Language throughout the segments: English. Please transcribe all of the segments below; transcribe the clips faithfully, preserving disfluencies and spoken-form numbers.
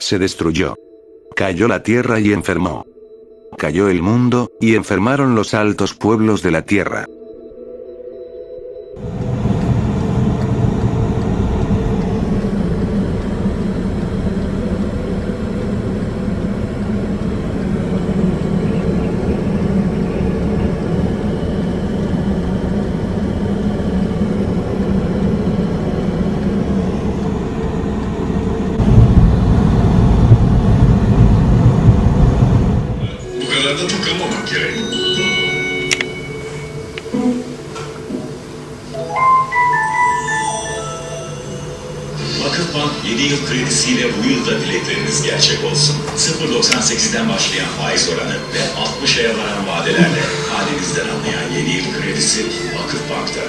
se destruyó. Cayó la tierra y enfermó. Cayó el mundo, y enfermaron los altos pueblos de la tierra. Vakıfbank yedi yıl kredisiyle bu yılda dilekleriniz gerçek olsun. sıfır virgül doksan sekizden başlayan faiz oranı ve altmış aya varan vadelerle halinizden anlayan yedi yıl kredisi Vakıfbank'ta.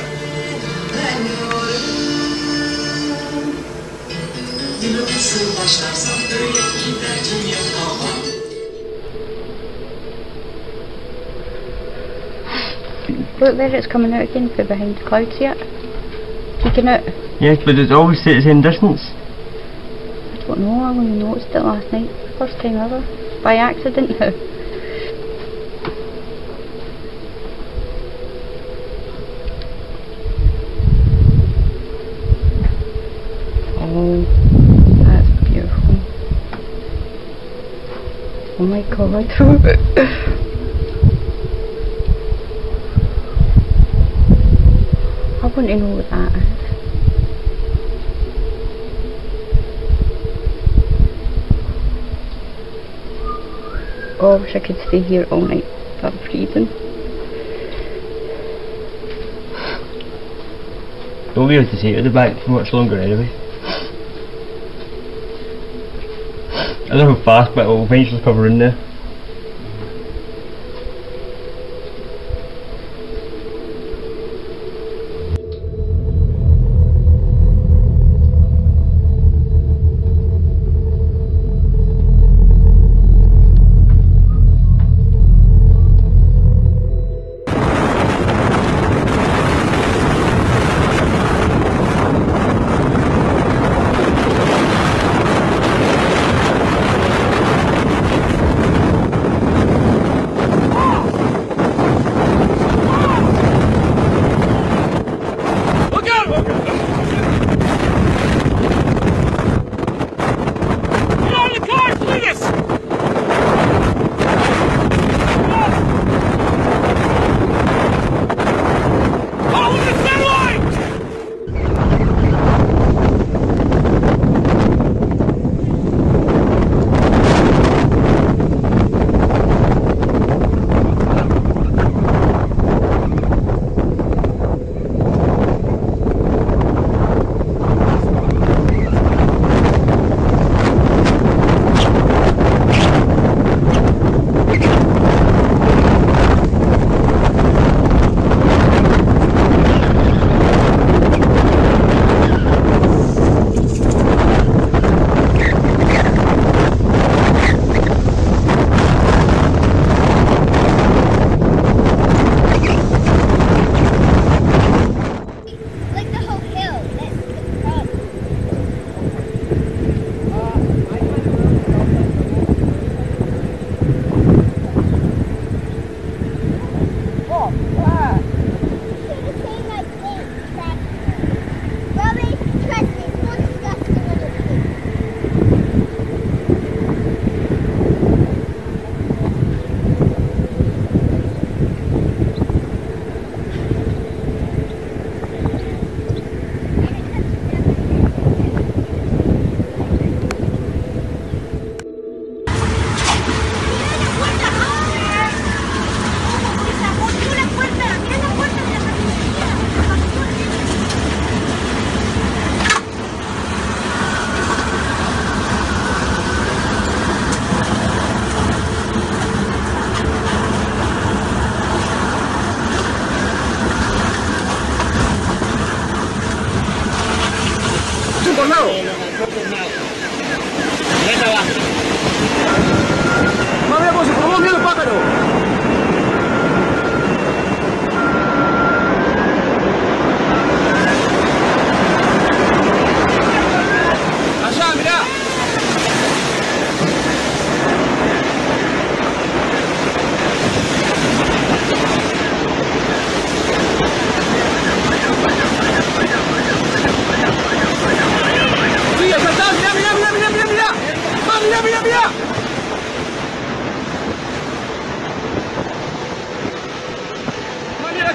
Yılı nasıl başlarsam öyle binlerce yıl kalmam. Look there, it's coming out again from behind the clouds yet. Peeking out. Yes, but it always at the same distance. I don't know, I only noticed it last night. First time ever. By accident now. Oh, that's beautiful. Oh my god. I want to know what that is. Oh, I wish I could stay here all night, but I'm freezing. Don't be able to see it at the back for much longer anyway. I don't know how fast, but it will eventually cover in there.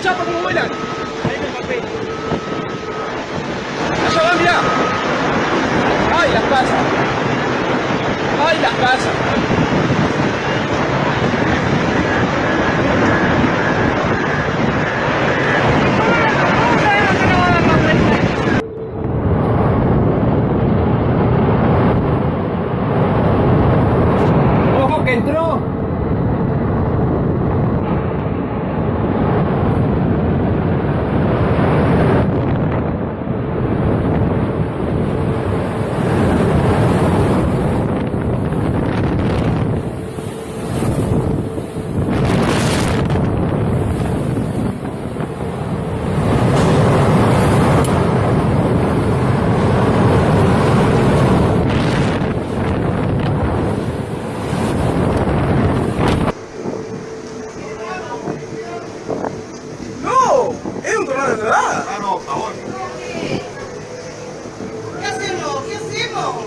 chapa como vuelan. Ahí me papel. Allá van, mirá. Ay, las casas. Ay, las casas. Ojo que entró. ¿Qué hacemos? ¿Qué hacemos?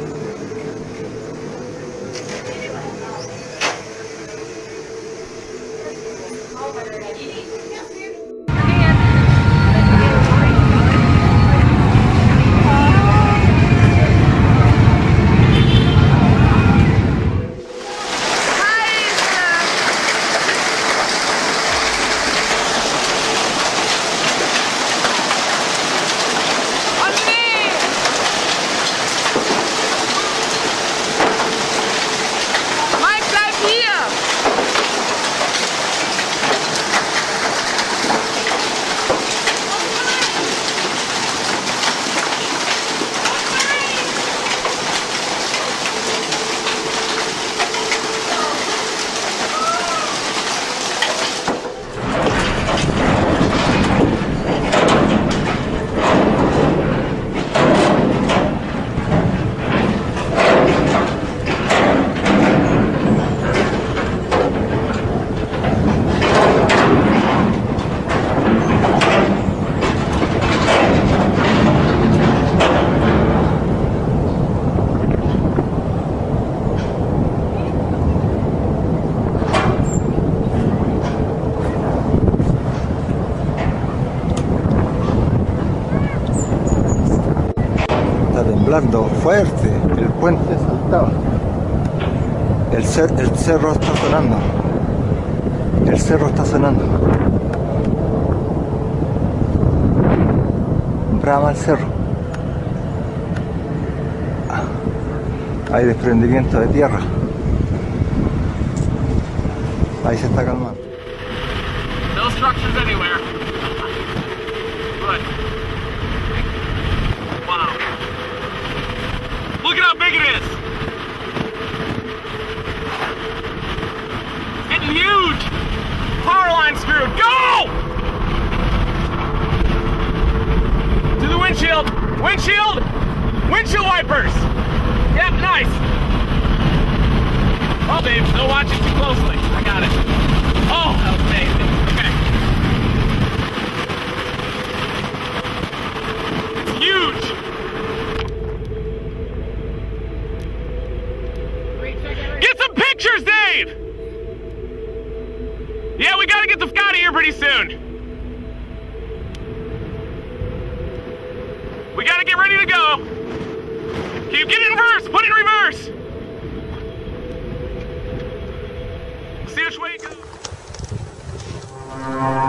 Temblando fuerte, el puente saltaba, el, cer el cerro está sonando, el cerro está sonando, brama el cerro, hay desprendimiento de tierra, ahí se está calmando. No structures anywhere. Good. Wow. Look at how big it is! It's getting huge! Power line screw, go! To the windshield! Windshield! Windshield wipers! Yep, nice! Oh, babe, don't watch it too closely. I got it. Oh, that was amazing. Okay. It's huge! Get some pictures, Dave! Yeah, we gotta get the f*** out of here pretty soon. We gotta get ready to go. Keep get in reverse, put it in reverse. See which way it goes.